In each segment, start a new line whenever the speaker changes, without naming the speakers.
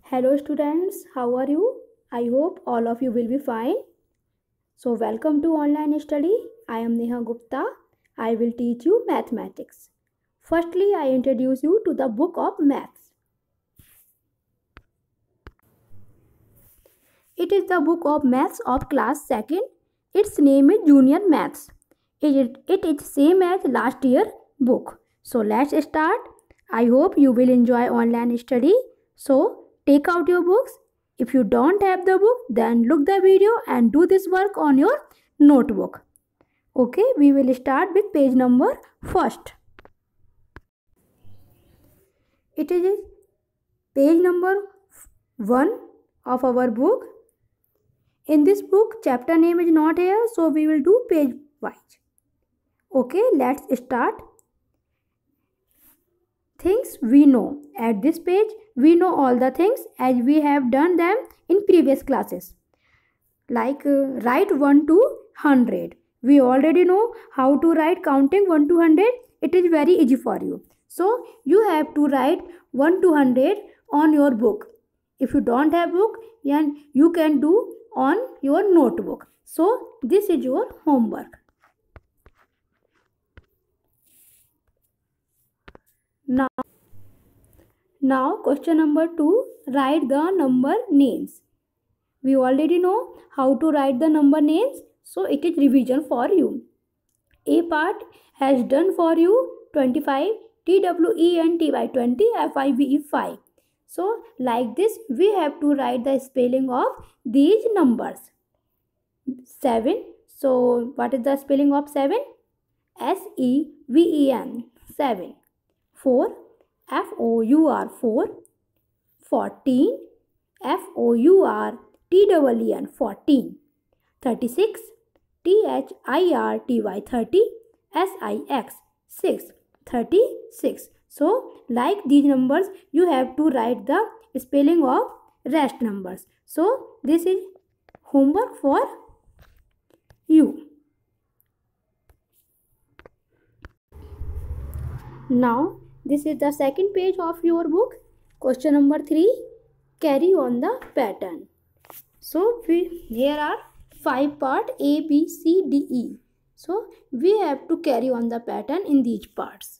Hello students, how are you? I hope all of you will be fine. So welcome to online study. I am Neha Gupta. I will teach you mathematics. Firstly, I introduce you to the book of maths. It is the book of maths of class 2nd. Its name is Junior Maths. It is same as last year book. So let's start. I hope you will enjoy online study. So take out your books. If you don't have the book, then look the video and do this work on your notebook. Okay, we will start with page number first. It is page number 1 of our book. In this book, chapter name is not here, so we will do page wise. Okay, let's start. Things we know. At this page, we know all the things as we have done them in previous classes. Like write 1 to 100. We already know how to write counting 1 to 100. It is very easy for you. So, you have to write 1 to 100 on your book. If you don't have book, then you can do on your notebook. So, this is your homework. Now question number 2, write the number names. We already know how to write the number names, so it is revision for you. A part has done for you 25, TWENTY 20, FIVE 5. So like this we have to write the spelling of these numbers. 7. So what is the spelling of 7? SEVEN 7. 4. FOUR 4. 14. FOURTEEN 14. 36. THIRTY 30. SIX 6. 36. So like these numbers you have to write the spelling of rest numbers. So this is homework for you. Now this is the second page of your book. Question number 3, carry on the pattern. So here are 5 parts A, B, C, D, E. So we have to carry on the pattern in these parts.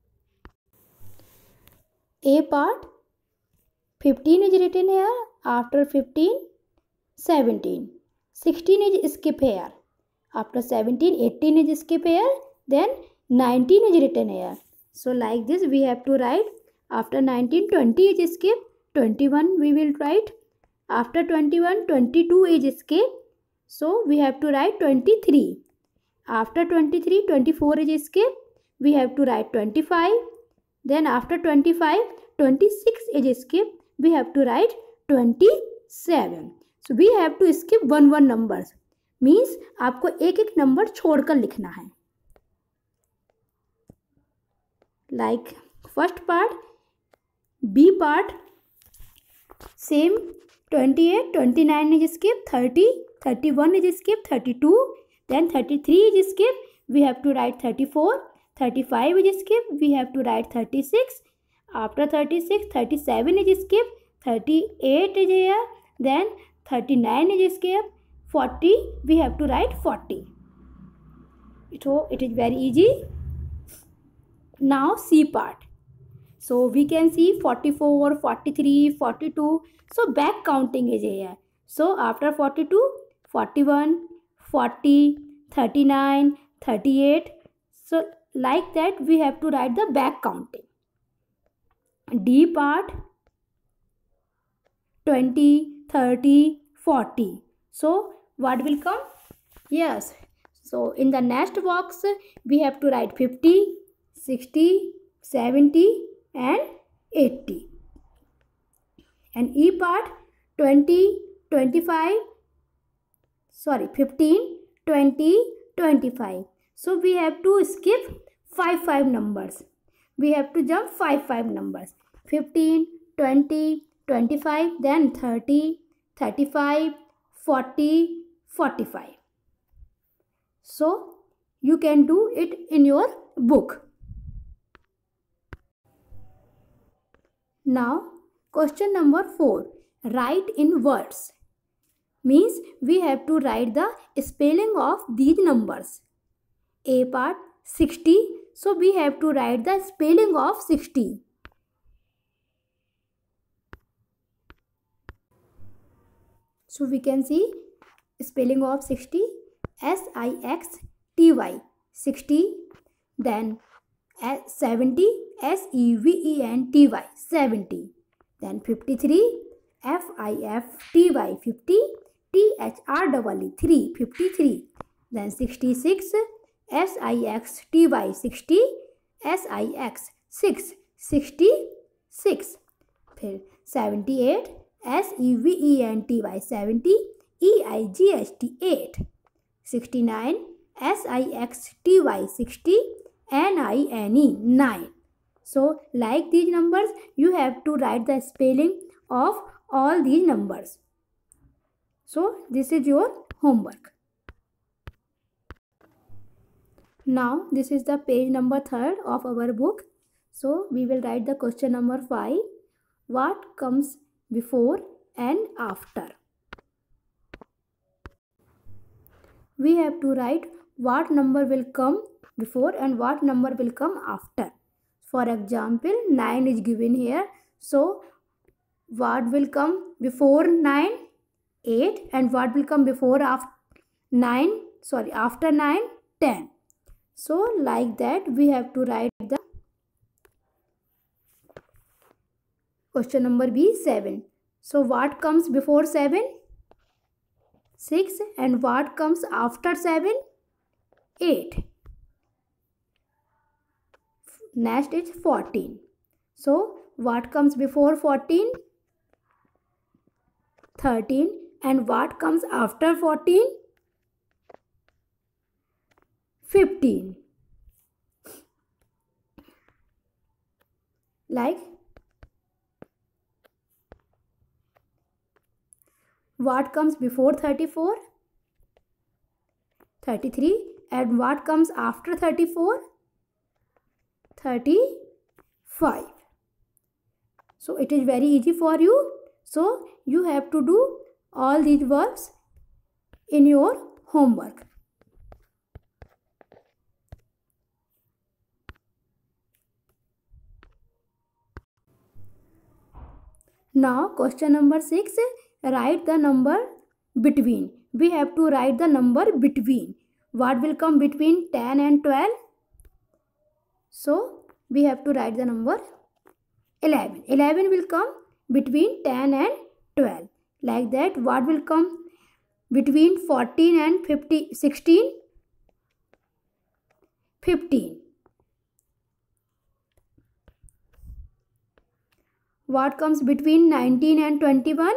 A part, 15 is written here. After 15, 17. 16 is skip here. After 17, 18 is skip here. Then 19 is written here. So like this we have to write. After 19, 20 is skip. 21 we will write. After 21, 22 is skip. So we have to write 23. After 23, 24 is skip. We have to write 25. Then after 25, 26 is skip. We have to write 27. So we have to skip one numbers. Means आपको एक एक number छोड़कर लिखना है. Like first part, B part, same 28, 29 is skip, 30, 31 is skip, 32, then 33 is skip, we have to write 34, 35 is skip, we have to write 36, after 36, 37 is skip, 38 is here, then 39 is skip, 40, we have to write 40. So it is very easy. Now C part. So we can see 44, 43, 42. So back counting is here. So after 42, 41, 40, 39, 38. So like that we have to write the back counting. D part, 20, 30, 40. So what will come? Yes. So in the next box we have to write 50, 60, 70 and 80. And E part, 20, 25, 15, 20, 25. So we have to skip 5 numbers. We have to jump 5 numbers. 15, 20, 25, then 30, 35, 40, 45. So you can do it in your book. Now Question number 4. Write in words. Means we have to write the spelling of these numbers. A part 60. So we have to write the spelling of 60. So we can see spelling of 60. SIXTY 60. Then 70. SEVENTY 70. Then 53. FIFTY 50. THREE 53. Then 66. SIXTY 60. SIX 66. फिर 78. SEVENTY 70. EIGHT 8. 69. SIXTY 60. NINE 9. So like these numbers, you have to write the spelling of all these numbers. So this is your homework. Now this is the page number 3 of our book. So we will write the question number 5. What comes before and after? We have to write what number will come before and what number will come after. For example, 9 is given here. So what will come before 9? 8. And what will come before after 9? After 9? 10. So like that we have to write the question number B 7. So what comes before 7? 6. And what comes after 7? 8. Next is 14. So what comes before 14? 13. And what comes after 14? 15. Like what comes before 34? 33. And what comes after 34? 35. So it is very easy for you. So you have to do all these verbs in your homework. Now question number 6. Write the number between. We have to write the number between. What will come between 10 and 12? So we have to write the number 11. 11 will come between 10 and 12. Like that, what will come between 14 and 16? 15. What comes between 19 and 21?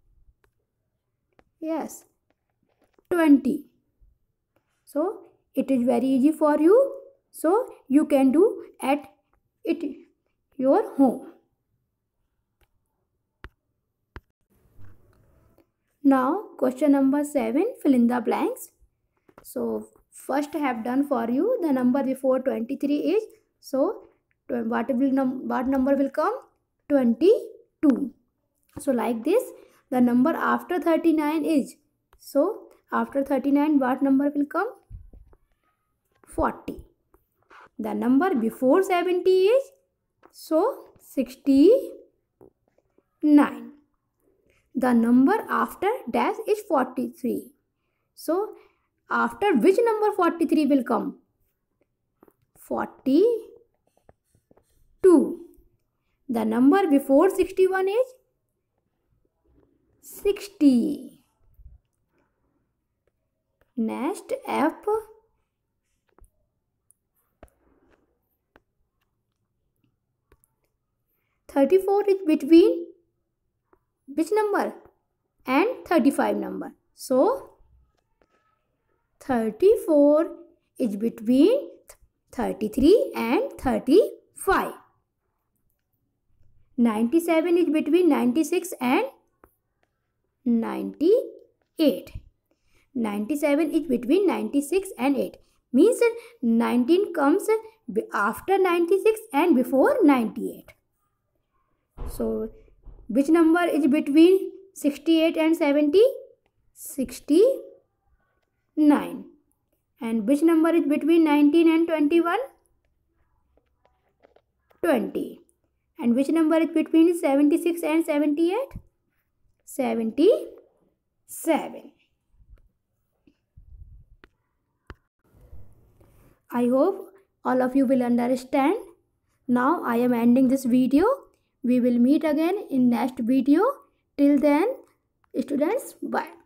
Yes, 20. So it is very easy for you. So you can do at your home. Now question number 7. Fill in the blanks. So first I have done for you the number before 23 is. So what number will come? 22. So like this, the number after 39 is. So after 39, what number will come? 40. The number before 70 is. So 69. The number after dash is 43. So after which number 43 will come? 42. The number before 61 is 60. Next F. 34 is between which number? And 35 number. So 34 is between 33 and 35. 97 is between 96 and 98. 97 is between 96 and 8. Means 19 comes after 96 and before 98. So Which number is between 68 and 70? 69. And which number is between 19 and 21? 20. And which number is between 76 and 78? 77. I hope all of you will understand. Now I am ending this video. We will meet again in next video. Till then, students, bye.